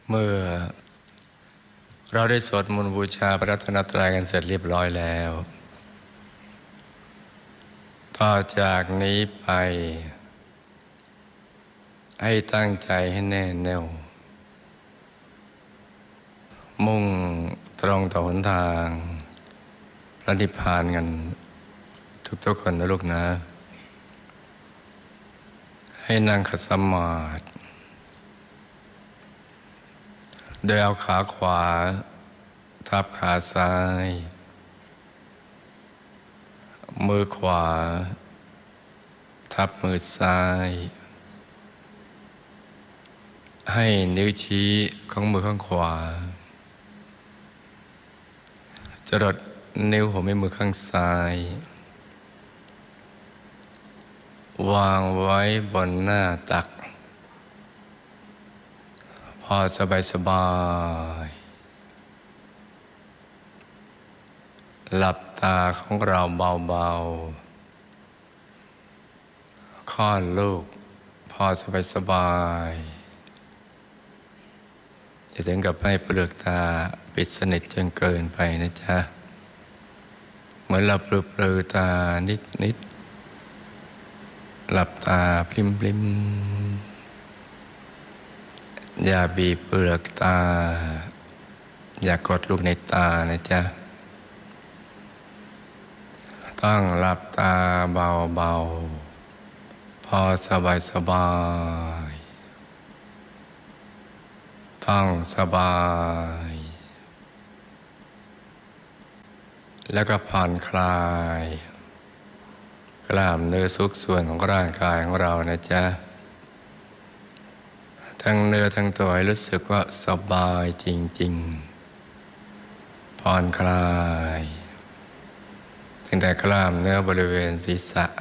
เมื่อเราได้สวดมนต์บูชาพระรัตนตรัยกันเสร็จเรียบร้อยแล้วต่อจากนี้ไปให้ตั้งใจให้แน่แน่วมุ่งตรงต่อหนทางพระนิพพานกันทุกคนนะลูกนะให้นั่งขัดสมาธิโดยเอาขาขวาทับขาซ้ายมือขวาทับมือซ้ายให้นิ้วชี้ของมือข้างขวาจรดนิ้วหัวแม่มือข้างซ้ายวางไว้บนหน้าตักพอสบายหลับตาของเราเบาๆค่อนลูกพอสบายจะถึงกับให้เปลือกตาปิดสนิทจนเกินไปนะจ๊ะเหมือนเราปลือตานิดหลับตาพลิมอย่าบีบเปลือกตาอย่ากดลูกในตานะจ๊ะต้องหลับตาเบาๆพอสบายต้องสบายแล้วก็ผ่อนคลายกล้ามเนื้อทุกส่วนของร่างกายของเรานะจ๊ะทั้งเนื้อทั้งตัวให้รู้สึกว่าสบายจริงๆผ่อนคลายตั้งแต่กล้ามเนื้อบริเวณศีรษะ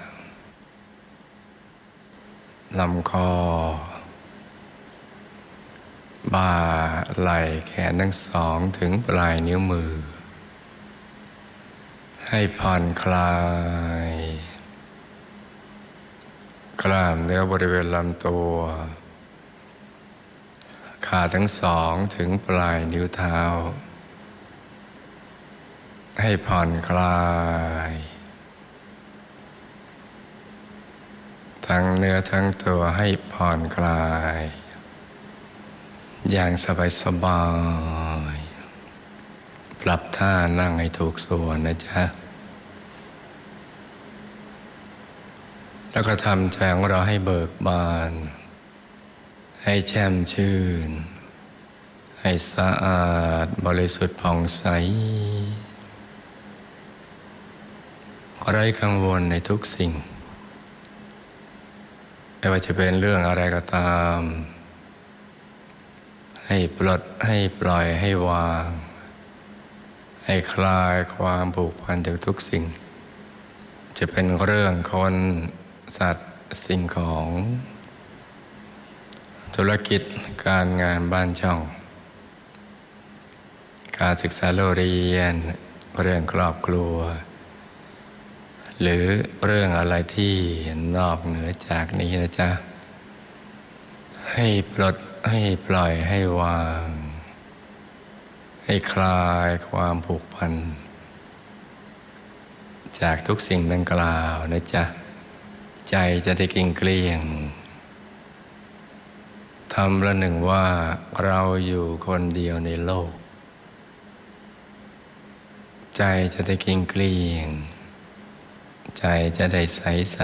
ลำคอบ่าไหล่แขนทั้งสองถึงปลายนิ้วมือให้ผ่อนคลายกล้ามเนื้อบริเวณลำตัวขาทั้งสองถึงปลายนิ้วเท้าให้ผ่อนคลายทั้งเนื้อทั้งตัวให้ผ่อนคลายอย่างสบายปรับท่านั่งให้ถูกส่วนนะจ๊ะแล้วก็ทำใจของเราให้เบิกบานให้แช่มชื่นให้สะอาดบริสุทธิ์ผ่องใสไร้กังวลในทุกสิ่งไม่ว่าจะเป็นเรื่องอะไรก็ตามให้ปลดให้ปล่อยให้วางให้คลายความผูกพันจากทุกสิ่งจะเป็นเรื่องคนสัตว์สิ่งของธุรกิจการงานบ้านช่องการศึกษาเรียนเรื่องครอบครัวหรือเรื่องอะไรที่นอกเหนือจากนี้นะจ๊ะให้ปลดให้ปล่อยให้วางให้คลายความผูกพันจากทุกสิ่งดังกล่าวนะจ๊ะใจจะได้เกลี้ยงทำละหนึ่งว่าเราอยู่คนเดียวในโลกใจจะได้เกลี้ยงใจจะได้ใส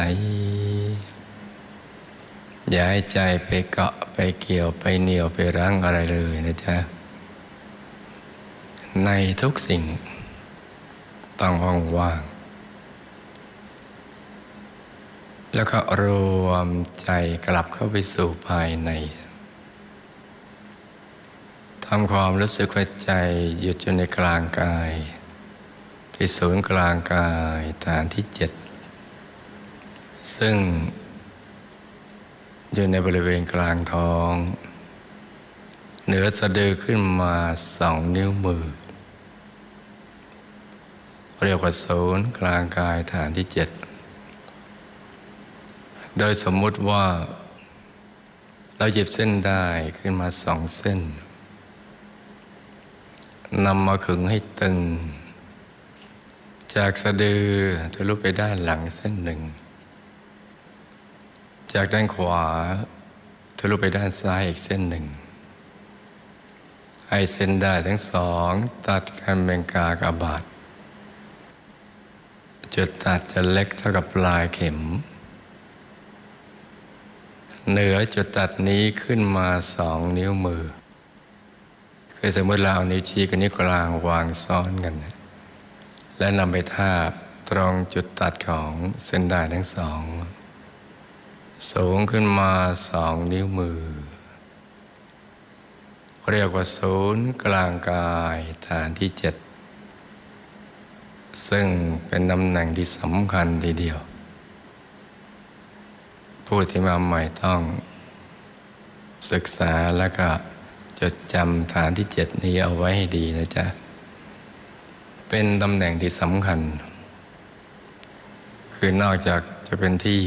อย่าให้ใจไปเกาะไปเกี่ยวไปเหนี่ยวไปรั้งอะไรเลยนะจ๊ะในทุกสิ่งต้องว่างแล้วก็รวมใจกลับเข้าไปสู่ภายในทำความรู้สึกว่าใจหยุดอยู่ในกลางกายที่ศูนย์กลางกายฐานที่7ซึ่งอยู่ในบริเวณกลางท้องเหนือสะดือขึ้นมา2 นิ้วมือเรียกว่าศูนย์กลางกายฐานที่7โดยสมมุติว่าเราหยิบเส้นได้ขึ้นมา2 เส้นนำมาขึงให้ตึงจากสะดือทะลุไปด้านหลังเส้นหนึ่งจากด้านขวาทะลุไปด้านซ้ายอีกเส้นหนึ่งให้เส้นได้ทั้งสองตัดกันเป็นกากบาทจุดตัดจะเล็กเท่ากับปลายเข็มเหนือจุดตัดนี้ขึ้นมา2 นิ้วมือคือสมมติเราเอานิ้วชี้กับนิ้วกลางวางซ้อนกันและนำไปทาบตรงจุดตัดของเส้นด้ายทั้งสองสูงขึ้นมา2 นิ้วมือเรียกว่าศูนย์กลางกายฐานที่7ซึ่งเป็นตำแหน่งที่สำคัญทีเดียวผู้ที่มาใหม่ต้องศึกษาแล้วก็จดจำฐานที่7นี้เอาไว้ให้ดีนะจ๊ะเป็นตำแหน่งที่สำคัญคือนอกจากจะเป็นที่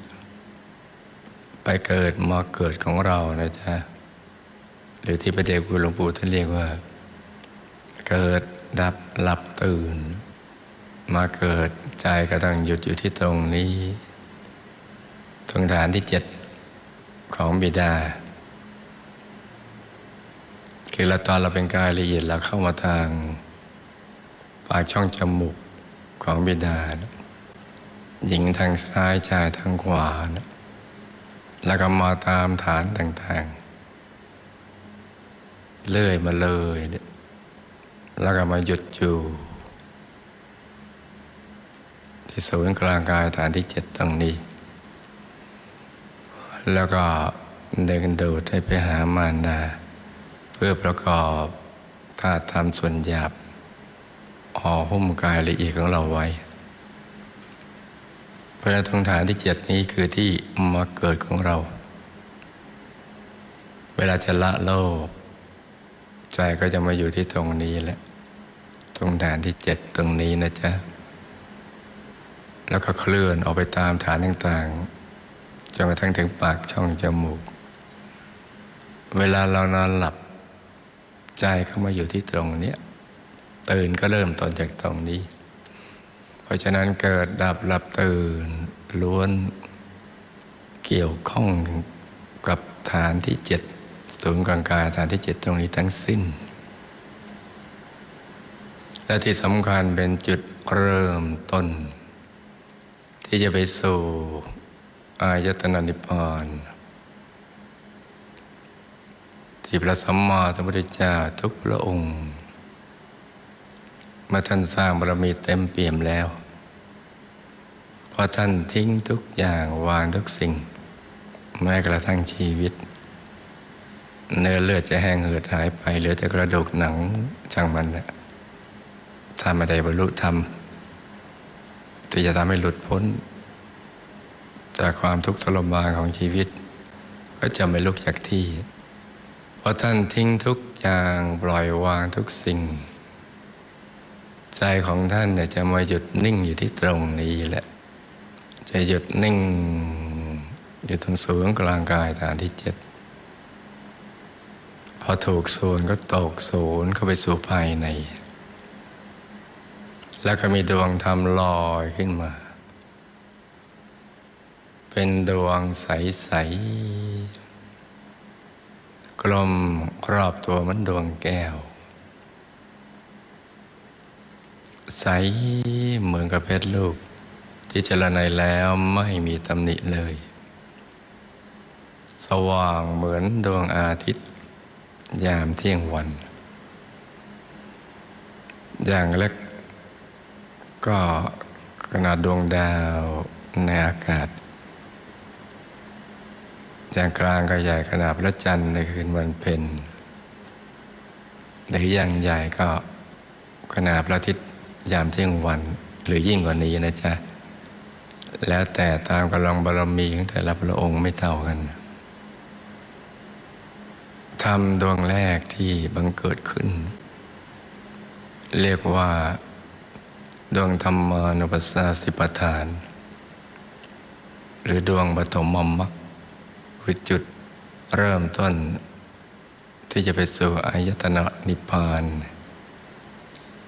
ไปเกิดมาเกิดของเรานะจ๊ะหรือที่พระเดชคุณหลวงปู่ท่านเรียกว่าเกิดดับหลับตื่นมาเกิดใจก็ต้องหยุดอยู่ที่ตรงนี้ตรงฐานที่7ของบิดาคือตอนเราเป็นกายละเอียดเราเข้ามาทางปากช่องจมูกของบิดาหญิงทางซ้ายชายทางขวาแล้วก็มาตามฐานต่างๆเลื่อยมาเลยแล้วก็มาหยุดอยู่ที่ศูนย์กลางกายฐานที่7ตรงนี้แล้วก็เดินดูดให้ไปหามารดาเพื่อประกอบธาตุธรรมส่วนหยาบห่อหุ้มกายละเอียดของเราไว้เพราะฉะนั้นตรงฐานที่7นี้คือที่มาเกิดของเราเวลาจะละโลกใจก็จะมาอยู่ที่ตรงนี้แหละตรงฐานที่7ตรงนี้นะจ๊ะแล้วก็เคลื่อนออกไปตามฐานต่างๆจนกระทั่งถึงปากช่องจมูกเวลาเรานอนหลับใจเข้ามาอยู่ที่ตรงนี้ตื่นก็เริ่มต้นจากตรงนี้เพราะฉะนั้นเกิดดับหลับตื่นล้วนเกี่ยวข้องกับฐานที่7ศูนย์กลางกายฐานที่7ตรงนี้ทั้งสิ้นและที่สำคัญเป็นจุดเริ่มต้นที่จะไปสู่อายตนะนิพพานที่พระสัมมาสัมพุทธเจ้าทุกพระองค์เมื่อท่านสร้างบารมีเต็มเปี่ยมแล้วพอท่านทิ้งทุกอย่างวางทุกสิ่งแม้กระทั่งชีวิตเนื้อเลือดจะแห้งเหือดหายไปเหลือแต่กระดูกหนังช่างมันนะถ้าไม่ได้บรรลุธรรมที่จะทำให้หลุดพ้นจากความทุกข์ทรมานของชีวิตก็จะไม่ลุกจากที่เพราะท่านทิ้งทุกอย่างปล่อยวางทุกสิ่งใจของท่านเนี่ยจะมาหยุดนิ่งอยู่ที่ตรงนี้แหละจะหยุดนิ่งอยู่ตรงศูนย์กลางกายฐานที่7พอถูกศูนย์ก็ตกศูนย์เข้าไปสู่ภายในแล้วก็มีดวงธรรมลอยขึ้นมาเป็นดวงใสๆกลมครอบตัวเหมือนดวงแก้วใสเหมือนกับเพชรลูกที่เจริญในแล้วไม่มีตำหนิเลยสว่างเหมือนดวงอาทิตย์ยามเที่ยงวันอย่างเล็กก็ขนาดดวงดาวในอากาศอย่างกลางก็ใหญ่ขนาดพระจันทร์ในคืนวันเพ็ญหรืออย่างใหญ่ก็ขนาดพระอาทิตย์ยามเที่ยงวันหรือยิ่งกว่านี้นะจ๊ะแล้วแต่ตามกำลังบารมีของแต่ละพระองค์ไม่เท่ากันธรรมดวงแรกที่บังเกิดขึ้นเรียกว่าดวงธรรมานุปัสสนาสติปัฏฐานหรือดวงปฐมมรรคคือจุดเริ่มต้นที่จะไปสู่อายตนะนิพพาน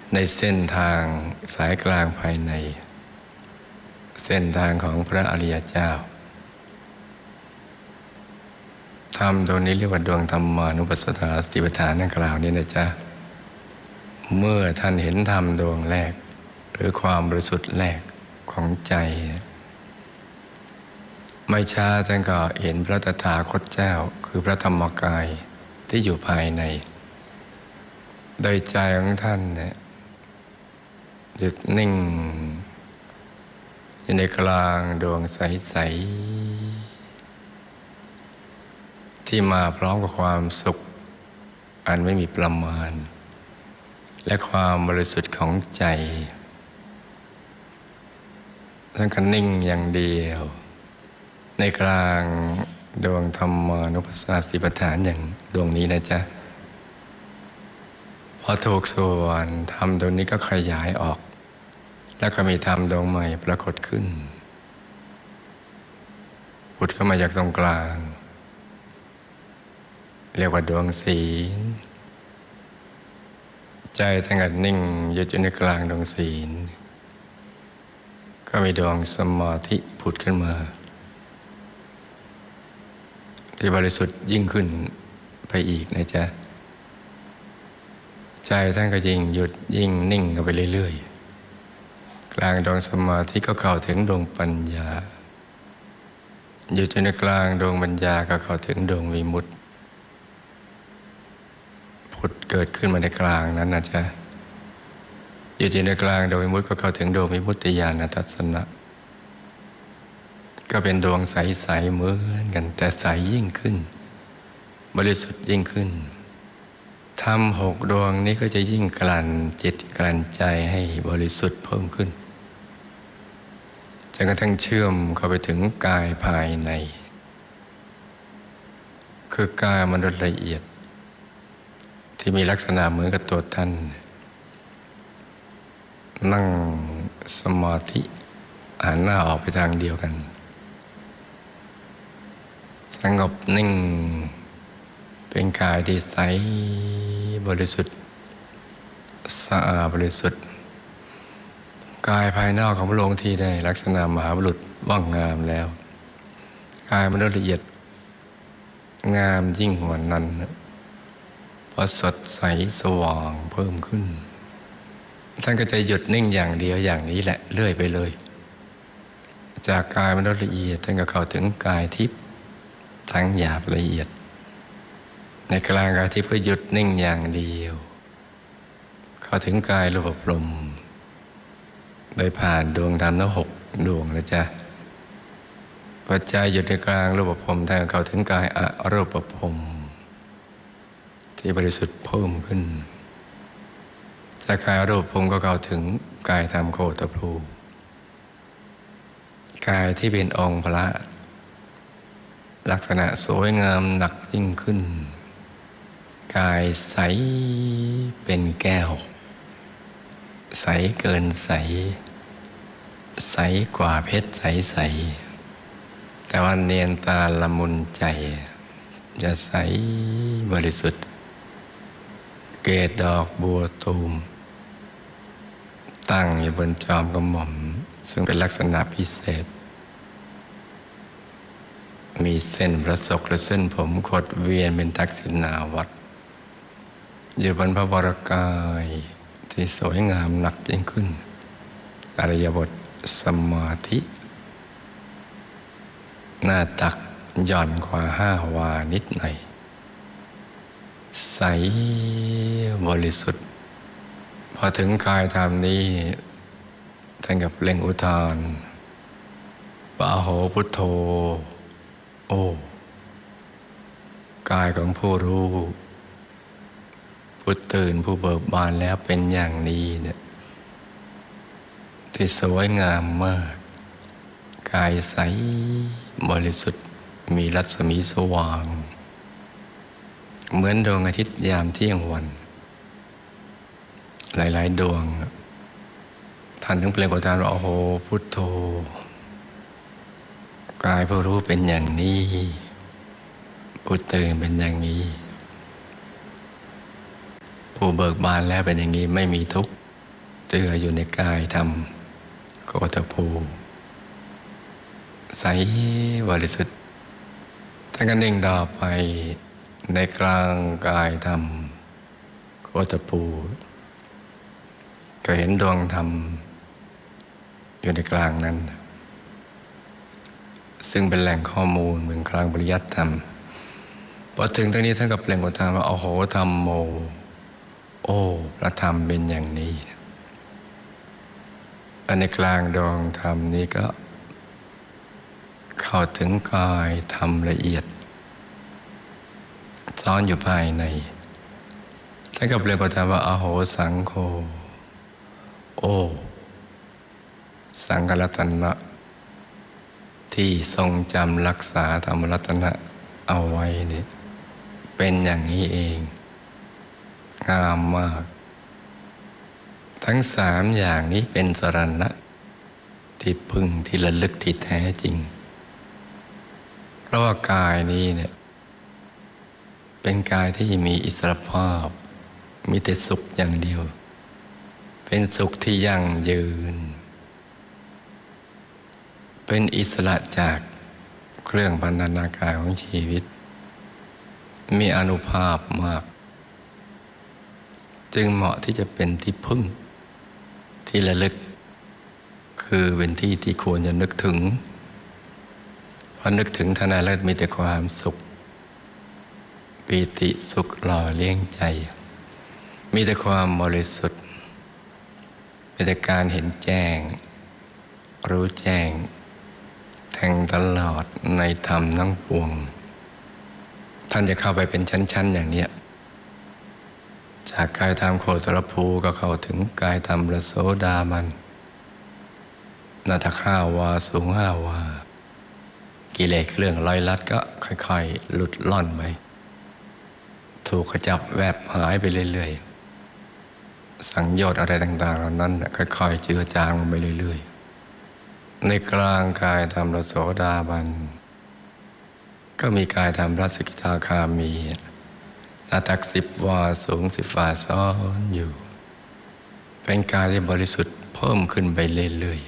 ในเส้นทางสายกลางภายในเส้นทางของพระอริยเจ้าธรรมดวงนี้เรียกว่าดวงธรรมานุปัสสนาสติปัฏฐานนั่นกล่าวนี้นะจ๊ะเมื่อท่านเห็นธรรมดวงแรกหรือความบริสุทธิ์แรกของใจไม่ช้าท่านก็เห็นพระตถาคตเจ้าคือพระธรรมกายที่อยู่ภายในโดยใจของท่านเนี่ยหยุดนิ่งอยู่ในกลางดวงใสๆที่มาพร้อมกับความสุขอันไม่มีประมาณและความบริสุทธิ์ของใจท่านก็นิ่งอย่างเดียวในกลางดวงธรรมานุปัสสนาสติปัฏฐานอย่างดวงนี้นะจ๊ะพอถูกส่วนธรรมดวงนี้ก็ขยายออกแล้วก็มีธรรมดวงใหม่ปรากฏขึ้นผุดขึ้นมาจากตรงกลางเรียกว่าดวงศีลใจตั้งแต่นิ่งอยู่ในกลางดวงศีลก็มีดวงสมาธิผุดขึ้นมาที่บริสุทธิ์ยิ่งขึ้นไปอีกนะจ๊ะใจท่านก็ยิ่งหยุดยิ่งนิ่งกันไปเรื่อยๆกลางดวงสมาธิก็เข้าถึงดวงปัญญาอยู่ในกลางดวงปัญญาก็เข้าถึงดวงวิมุตติผุดเกิดขึ้นมาในกลางนั้นนะจ๊ะอยู่ในกลางดวงวิมุตติก็เข้าถึงดวงวิมุตติญาณทัศนะก็เป็นดวงใสๆเหมือนกันแต่ใสยิ่งขึ้นบริสุทธิ์ยิ่งขึ้นธรรม6 ดวงนี้ก็จะยิ่งกลั่นจิตกลั่นใจให้บริสุทธิ์เพิ่มขึ้นจนกระทั่งเชื่อมเข้าไปถึงกายภายในคือกายมนุษย์ละเอียดที่มีลักษณะเหมือนกับตัวท่านนั่งสมาธิหันหน้าออกไปทางเดียวกันสงบนิ่งเป็นกายที่ใสบริสุทธิ์สะอาดบริสุทธิ์กายภายนอกของพระองค์ที่ได้ลักษณะมหาบุรุษว่างงามแล้วกายมนุษย์ละเอียดงามยิ่งกว่านั้นเพราะสดใสสว่างเพิ่มขึ้นท่านก็จะหยุดนิ่งอย่างเดียวอย่างนี้แหละเรื่อยไปเลยจากกายมนุษย์ละเอียดท่านก็เข้าถึงกายทิพย์ทั้งหยาบละเอียดในกลางกายทิพย์ก็หยุดนิ่งอย่างเดียวเข้าถึงกายรูปพรหมโดยผ่านดวงธรรมทั้ง6 ดวงนะจ๊ะพอใจหยุดในกลางรูปพรหมท่านก็เข้าถึงกายอรูปพรหมที่บริสุทธิ์เพิ่มขึ้นจากกายอรูปพรหมก็เข้าถึงกายธรรมโคตภูกายที่เป็นองค์พระลักษณะสวยงามหนักยิ่งขึ้นกายใสเป็นแก้วใสเกินใสใสกว่าเพชรใสๆแต่ว่าเนียนตาละมุนใจจะใสบริสุทธิ์เกศดอกบัวตูมตั้งอยู่บนจอมกระหม่อมซึ่งเป็นลักษณะพิเศษมีเส้นประศกและเส้นผมขดเวียนเป็นทักษิณาวัตรอยู่บนพระวรกายที่สวยงามหนักยิ่งขึ้นอริยบทสมาธิหน้าตักหย่อนกว่า5 วานิดหน่อยใสบริสุทธิ์พอถึงกายธรรมนี้ท่านกับเปล่งอุทานว่าโหพุทโธโอ้กายของผู้รู้ผู้ตื่นผู้เบิกบานแล้วเป็นอย่างนี้เนี่ยที่สวยงามมากกายใสบริสุทธิ์มีรัศมีสว่างเหมือนดวงอาทิตย์ยามเที่ยงวันหลายๆดวงท่านถึงเปล่งอุทานว่าโอ้โหพุทโธกายผู้รู้เป็นอย่างนี้ผู้ตื่นเป็นอย่างนี้ผู้เบิกบานแล้วเป็นอย่างนี้ไม่มีทุกข์เจืออยู่ในกายธรรมโคตภูใสบริสุทธิ์ท่านก็นิ่งต่อไปในกลางกายธรรมโคตภูก็เห็นดวงธรรมอยู่ในกลางนั้นซึ่งเป็นแหล่งข้อมูลเหมือนกลางปริยัติธรรมพอถึงตรงนี้ท่านก็เปล่งอุทานว่าโอ้โหธรรมโมโอ้พระธรรมเป็นอย่างนี้และในกลางดวงธรรมนี้ก็เข้าถึงกายธรรมละเอียดซ่อนอยู่ภายในท่านก็เปล่งอุทานว่าอโหสังโฆโอ้สังฆรัตนะที่ทรงจำรักษาธรรมรัตนะเอาไว้นี่เป็นอย่างนี้เองงามมากทั้งสามอย่างนี้เป็นสรณะที่พึ่งที่ระลึกที่แท้จริงเพราะว่ากายนี้เนี่ยเป็นกายที่มีอิสรภาพมีแต่สุขอย่างเดียวเป็นสุขที่ยั่งยืนเป็นอิสระจากเครื่องพันธนาการของชีวิตมีอานุภาพมากจึงเหมาะที่จะเป็นที่พึ่งที่ระลึกคือเป็นที่ที่ควรจะนึกถึงพอนึกถึงท่านแล้วมีแต่ความสุขปีติสุขหล่อเลี้ยงใจมีแต่ความบริสุทธิ์มีแต่การเห็นแจ้งรู้แจ้งแทงตลอดในธรรมทั้งปวงท่านจะเข้าไปเป็นชั้นๆอย่างนี้จากกายธรรมโคตรภูก็เข้าถึงกายธรรมพระโสดาบันนาถข้าวาสูง5 วากิเลสเครื่องร้อยลัดก็ค่อยๆหลุดล่อนไปถูกขจับแวบหายไปเรื่อยๆสังโยชน์อะไรต่างๆเหล่านั้นค่อยๆเจือจางลงไปเรื่อยๆในกลางกายธรรมพระโสดาบันก็มีกายธรรมพระสกิทาคามีหน้าตัก10 วาสูง10 วาซ้อนอยู่เป็นกายที่บริสุทธิ์เพิ่มขึ้นไปเรื่อย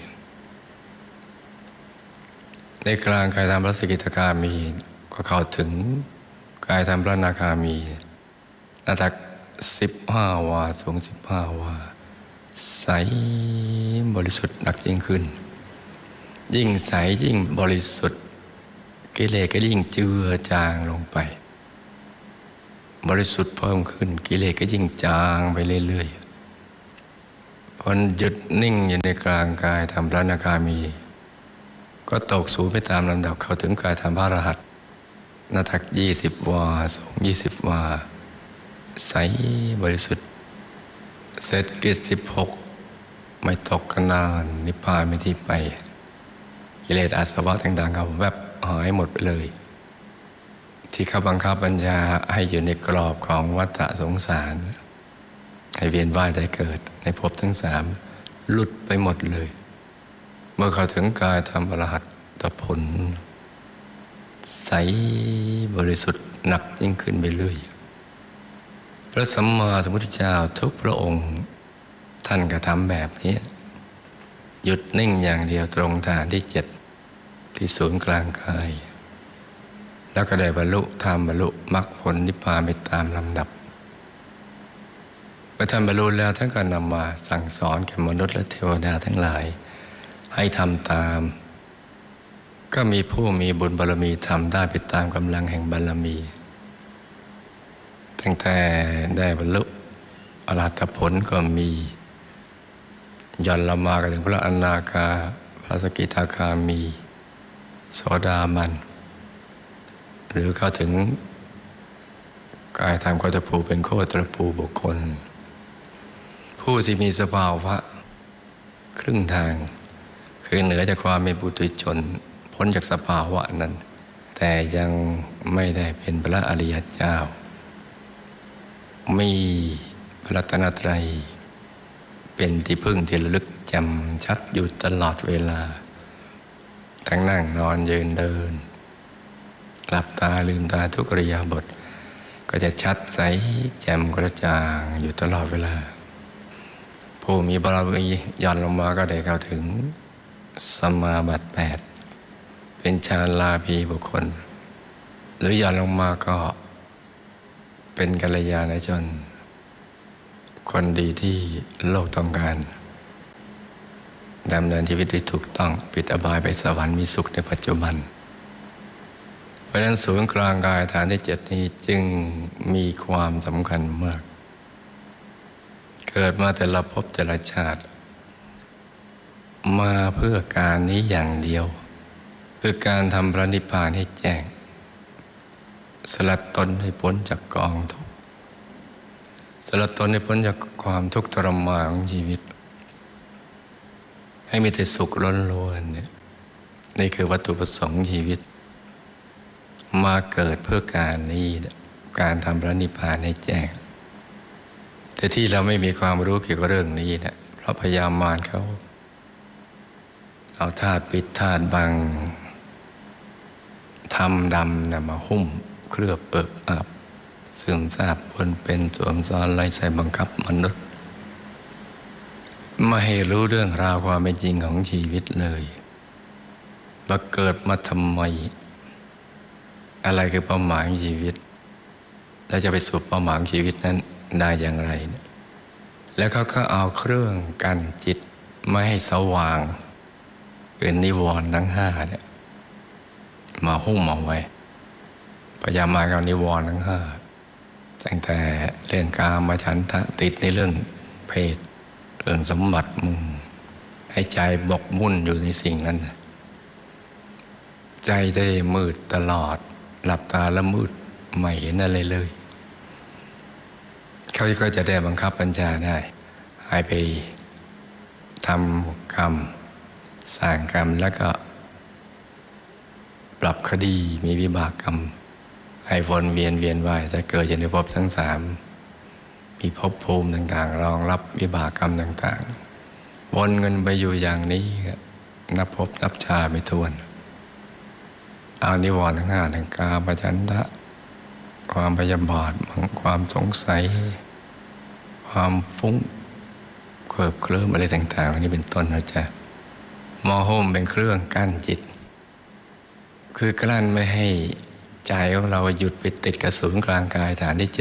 ๆในกลางกายธรรมพระสกิทาคามีก็เข้าถึงกายธรรมพระอนาคามีหน้าตัก15 วาสูง15 วาใสบริสุทธิ์หนักยิ่งขึ้นยิ่งใสยิ่งบริสุทธิ์กิเลสก็ยิ่งเจือจางลงไปบริสุทธิ์เพิ่มขึ้นกิเลสก็ยิ่งจางไปเรื่อยๆพอหยุดนิ่งอยู่ในกลางกายธรรมพระอนาคามีก็ตกสูงไปตามลำดับเข้าถึงกายธรรมพระอรหันต์หน้าตัก20 วาสูง20 วาใสบริสุทธิ์เสร็จกิจ16ไม่ตกกันนานนิพพานไม่ที่ไปกิเลสอาสวะต่างๆก็แวบหายหมดไปเลยที่เขาบังคับบัญชาให้อยู่ในกรอบของวัฏสงสารให้เวียนว่ายตายเกิดในภพทั้ง3หลุดไปหมดเลยเมื่อเขาถึงกายธรรมอรหัตผลใสบริสุทธิ์หนักยิ่งขึ้นไปเรื่อยพระสัมมาสัมพุทธเจ้าทุกพระองค์ท่านกระทำแบบนี้หยุดนิ่งอย่างเดียวตรงฐานที่7ที่ศูนย์กลางกายแล้วก็ได้บรรลุธรรมบรรลุมรรคผลนิพพานไปตามลำดับเมื่อท่านบรรลุแล้วท่านก็นำมาสั่งสอนแก่มนุษย์และเทวดาทั้งหลายให้ทำตามก็มีผู้มีบุญบารมีทำได้ไปตามกำลังแห่งบารมีตั้งแต่ได้บรรลุอรหัตผลก็มีย่อนลงมาถึงพระอนาคาพระสกิทาคามีโสดาบันหรือเข้าถึงกายธรรมโคตรภูเป็นโคตรภูบุคคลผู้ที่มีสภาวะครึ่งทางคือเหนือจากความเป็นปุถุชนพ้นจากสภาวะนั้นแต่ยังไม่ได้เป็นพระอริยเจ้ามีพระรัตนตรัยเป็นที่พึ่งที่ระลึกจำชัดอยู่ตลอดเวลาทั้งนั่งนอนยืนเดินหลับตาลืมตาทุกอิริยาบถก็จะชัดใสแจ่มกระจ่างอยู่ตลอดเวลาผผู้มีบารมีหย่อนลงมาก็ได้เข้าถึงสมาบัติ 8เป็นฌานลาภีบุคคลหรือหย่อนลงมาก็เป็นกัลยาณชนคนดีที่โลกต้องการดำเนินชีวิตที่ถูกต้องปิดอบายไปสวรรค์มีสุขในปัจจุบันเพราะฉะนั้นศูนย์กลางกายฐานที่ 7นี้จึงมีความสำคัญมากเกิดมาแต่ละภพแต่ละชาติมาเพื่อการนี้อย่างเดียวคือการทำพระนิพพานให้แจ้งสลัดตนให้พ้นจากกองทุกข์สลัดตนให้พ้นจากความทุกข์ทรมานของชีวิตให้มีแต่สุขล้วนๆเนี่ยนี่คือวัตถุประสงค์ชีวิตมาเกิดเพื่อการนี้การทำพระนิพพานให้แจ้งแต่ที่เราไม่มีความรู้เกี่ยวกับเรื่องนี้เนี่ยเพราะพยามารเขาเอาธาตุปิดธาตุบังทำดำมาหุ้มเคลือบเปิบอับซึมซาบปนเป็นสวมซ้อนไล่ใส่บังคับมนุษย์ไม่ให้รู้เรื่องราวความเป็นจริงของชีวิตเลยว่าเกิดมาทำไมอะไรคือเป้าหมายของชีวิตและจะไปสู่เป้าหมายของชีวิตนั้นได้อย่างไรแล้วเขาก็เอาเครื่องกั้นจิตไม่ให้สว่างเป็นนิวรณ์ทั้ง 5เนี่ยมาหุ้มเอาไว้พยายามกับนิวรณ์ทั้ง 5ตั้งแต่เรื่องกามฉันทะติดในเรื่องเพศเรื่องสมบัติให้ใจบกมุ่นอยู่ในสิ่งนั้นใจได้มืดตลอดหลับตาแล้วมืดไม่เห็นอะไรเลยเขาก็จะได้บังคับบัญชาได้ให้ไปทำกรรมสร้างกรรมแล้วก็ปรับคดีมีวิบากกรรมให้วนเวียนว่ายแต่เกิดอยู่ในภพทั้ง 3มีภพภูมิต่างๆรองรับวิบากกรรมต่างๆวนเงินไปอยู่อย่างนี้นับภพนับชาติไม่ถ้วนเอานิวรณ์ทั้ง 5ทั้งกามฉันทะความพยาบาทความสงสัยความฟุ้งเคลิบเคลิ้มอะไรต่างๆเหล่านี้เป็นต้นนะจ๊ะมอโฮมเป็นเครื่องกั้นจิตคือกลั้นไม่ให้ใจของเราหยุดไปติดกับศูนย์กลางกายฐานที่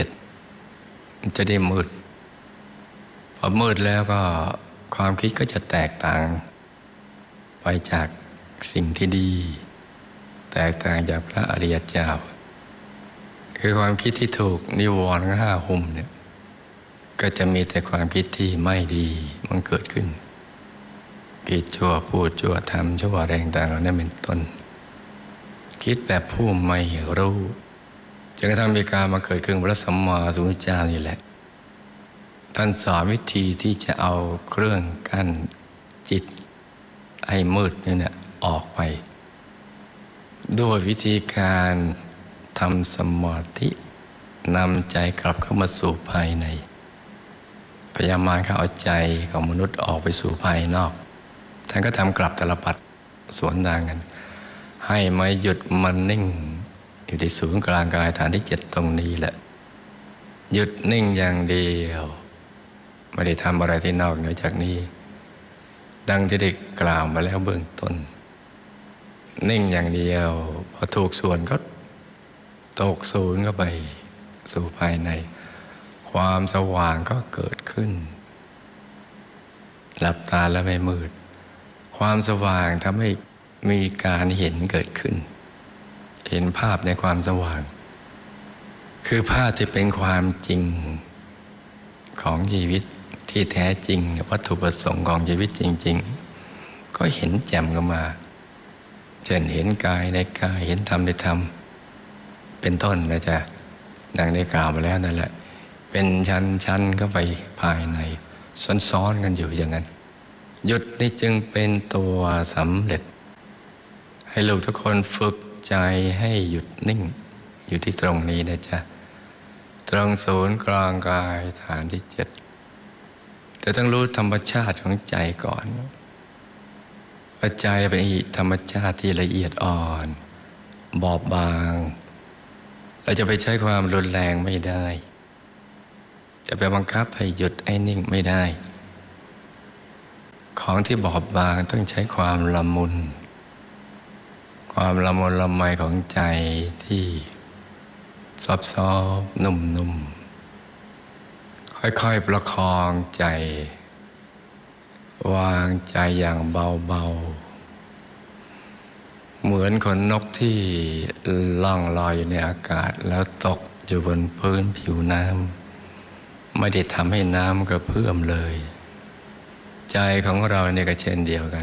7มันจะได้มืดพอมืดแล้วก็ความคิดก็จะแตกต่างไปจากสิ่งที่ดีแตกต่างจากพระอริยเจ้าคือความคิดที่ถูกนิวรณ์ทั้ง 5หุ้มเนี่ยก็จะมีแต่ความคิดที่ไม่ดีมันเกิดขึ้นคิดชั่วพูดชั่วทำชั่วแรงต่างๆเหล่านั้นเป็นต้นคิดแบบผู้ไม่รู้จนกระทั่งมีการมาเกิดขึ้นพระสัมมาสัมพุทธเจ้านี่แหละท่านสอนวิธีที่จะเอาเครื่องกั้นจิตให้มืดเนี่ยออกไปด้วยวิธีการทำสมาธินำใจกลับเข้ามาสู่ภายในพยายามเขาเอาใจของมนุษย์ออกไปสู่ภายนอกท่านก็ทำกลับตลปัดสวนทางกันให้มาหยุดมันนิ่งอยู่ที่ศูนย์กลางกายฐานที่ 7ตรงนี้แหละหยุดนิ่งอย่างเดียวไม่ได้ทำอะไรที่นอกเหนือจากนี้ดังที่ได้กล่าวมาแล้วเบื้องต้นนิ่งอย่างเดียวพอถูกส่วนก็ตกศูนย์เข้าไปสู่ภายในความสว่างก็เกิดขึ้นหลับตาแล้วไม่มืดความสว่างทำให้มีการเห็นเกิดขึ้นเห็นภาพในความสว่างคือภาพที่เป็นความจริงของชีวิตที่แท้จริงวัตถุประสงค์ของชีวิตจริงๆก็เห็นแจ่มกันมาเช่นเห็นกายในกายเห็นธรรมในธรรมเป็นต้นนะจ๊ะดังได้กล่าวมาแล้วนั่นแหละเป็นชั้นๆเข้าไปภายในซ้อนๆกันอยู่อย่างนั้นหยุดนี่จึงเป็นตัวสำเร็จให้ลูกทุกคนฝึกใจให้หยุดนิ่งอยู่ที่ตรงนี้นะจ๊ะตรงศูนย์กลางกายฐานที่ 7แต่ต้องรู้ธรรมชาติของใจก่อนว่าใจเป็นธรรมชาติที่ละเอียดอ่อนบอบบางเราจะไปใช้ความรุนแรงไม่ได้จะไปบังคับให้หยุดให้นิ่งไม่ได้ของที่บอบบางต้องใช้ความละมุนละไมของใจที่ซอบๆนุ่มๆค่อยๆประคองใจวางใจอย่างเบาๆเหมือนขนนกที่ล่องลอยอยู่ในอากาศแล้วตกอยู่บนพื้นผิวน้ำไม่ได้ทำให้น้ำกระเพื่อมเลยใจของเราเนี่ยก็เช่นเดียวกัน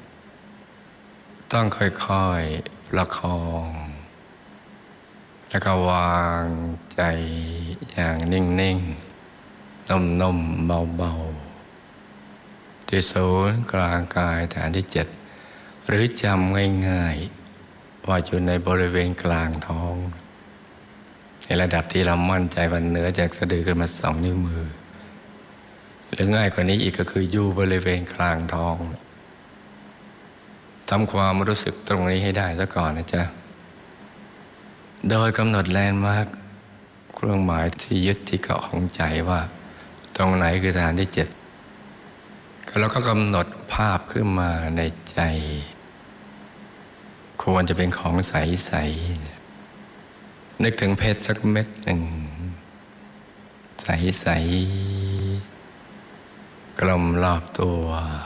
ต้องค่อยๆประคองแล้วก็วางใจอย่างนิ่งๆนุ่มๆเบาๆที่ศูนย์กลางกายฐานที่7หรือจำง่ายๆว่าอยู่ในบริเวณกลางท้องในระดับที่เรามั่นใจว่าเหนือจากสะดือขึ้นมา2 นิ้วมือหรือง่ายกว่านี้อีกก็คืออยู่บริเวณกลางท้องทำความรู้สึกตรงนี้ให้ได้ซะก่อนนะจ๊ะโดยกำหนดแลนด์มาร์คเครื่องหมายที่ยึดที่เกาะของใจว่าตรงไหนคือฐานที่7แล้วก็กำหนดภาพขึ้นมาในใจควรจะเป็นของใสๆนึกถึงเพชรสักเม็ดหนึ่งใสๆกลมรอบตัว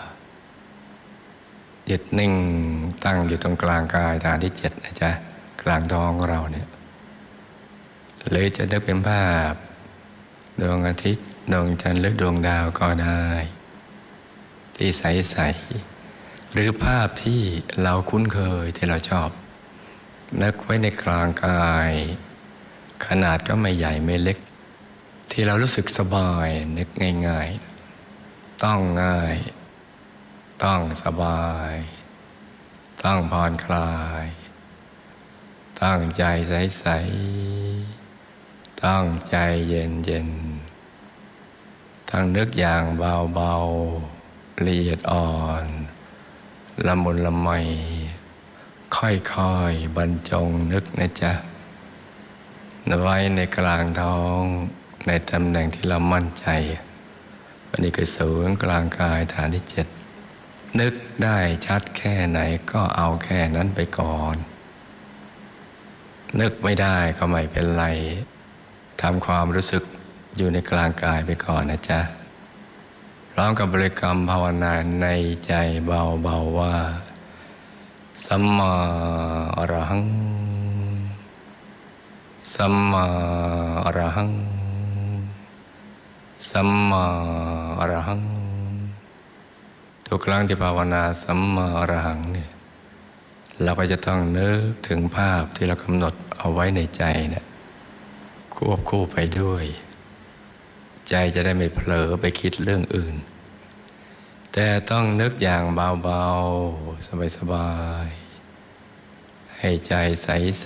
หยุดนิ่งตั้งอยู่ตรงกลางกายฐานที่7นะจ๊ะกลางท้องของเราเนี่ยเลยจะได้เป็นภาพดวงอาทิตย์ดวงจันทร์หรือดวงดาวก็ได้ที่ใสๆหรือภาพที่เราคุ้นเคยที่เราชอบนึกไว้ในกลางกายขนาดก็ไม่ใหญ่ไม่เล็กที่เรารู้สึกสบายนึกง่ายๆต้องง่ายต้องสบายต้องผ่อนคลายตั้งใจใสๆตั้งใจเย็นๆทั้งนึกอย่างเบาๆละเอียดอ่อนละมุนละไมค่อยๆบรรจงนึกนะจ๊ะไว้ในกลางท้องในตำแหน่งที่เรามั่นใจวันนี้คือศูนย์กลางกายฐานที่7นึกได้ชัดแค่ไหนก็เอาแค่นั้นไปก่อนนึกไม่ได้ก็ไม่เป็นไรทำความรู้สึกอยู่ในกลางกายไปก่อนนะจ๊ะพร้อมกับบริกรรมภาวนาในใจเบาๆว่าสัมมาอรหังสัมมาอรหังสัมมาอรหังทุกครั้งที่ภาวนาสัมมาอรหังเนี่ยเราก็จะต้องนึกถึงภาพที่เรากำหนดเอาไว้ในใจเนี่ยควบคู่ไปด้วยใจจะได้ไม่เผลอไปคิดเรื่องอื่นแต่ต้องนึกอย่างเบาๆสบายๆให้ใจใส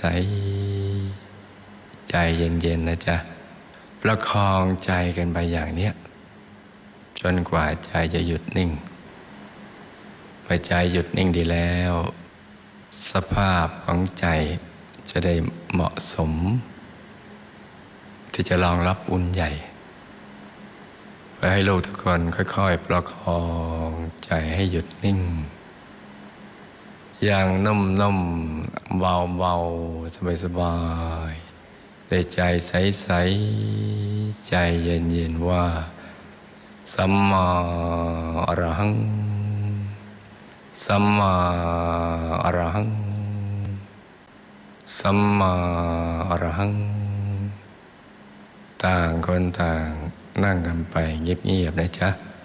ๆใจเย็นๆนะจ๊ะประคองใจกันไปอย่างเนี้ยจนกว่าใจจะหยุดนิ่งเมื่อใจหยุดนิ่งดีแล้วสภาพของใจจะได้เหมาะสมที่จะรองรับบุญใหญ่ไว้ให้ลูกทุกคนค่อยๆประคองใจให้หยุดนิ่งอย่างนุ่มๆเบาๆสบายๆแต่ใจใสๆใจเย็นๆว่าสัมมาอรหังสัมมาอรหังสัมมาอรหังต่างคนต่างนั่งกันไปเงียบๆนะจ๊ะ